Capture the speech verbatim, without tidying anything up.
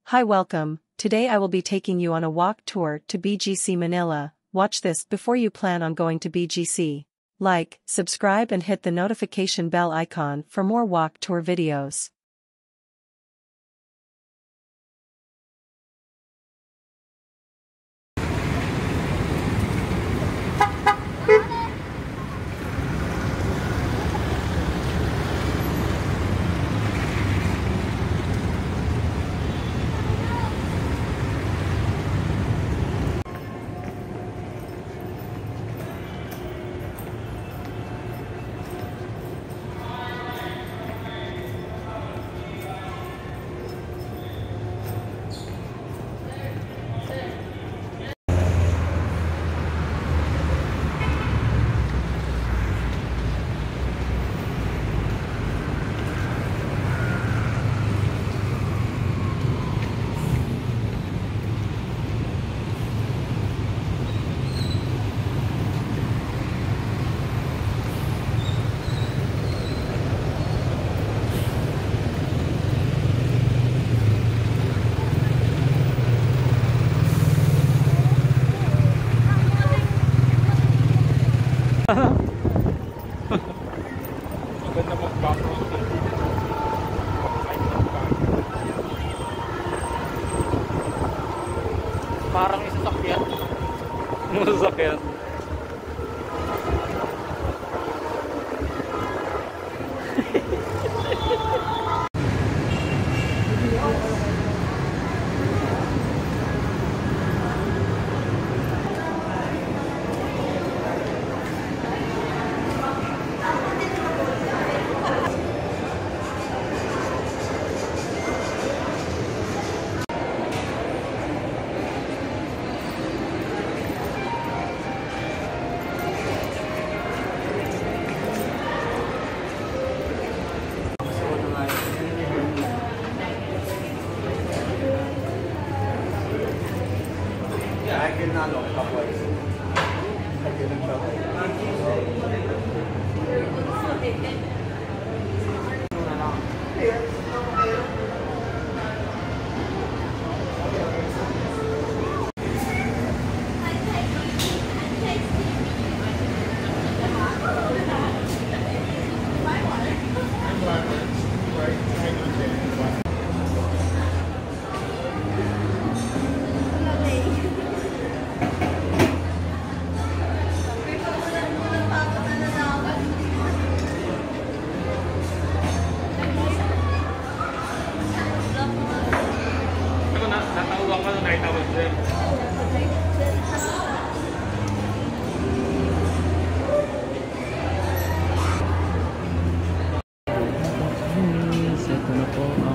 Hi, welcome. Today I will be taking you on a walk tour to B G C Manila. Watch this before you plan on going to B G C. Like, subscribe and hit the notification bell icon for more walk tour videos. Maganda mag-background dito. Parang may sasakyan. May sasakyan. I can not look clockwise. I can clockwise. Natawag ka na naitawag siya. Set na po